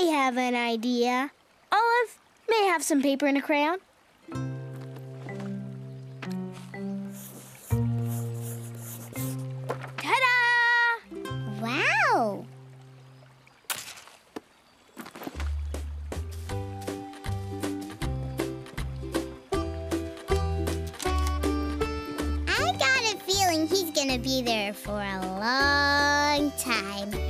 may have an idea. Olive, may I have some paper and a crayon? Ta-da! Wow! I got a feeling he's gonna be there for a long time.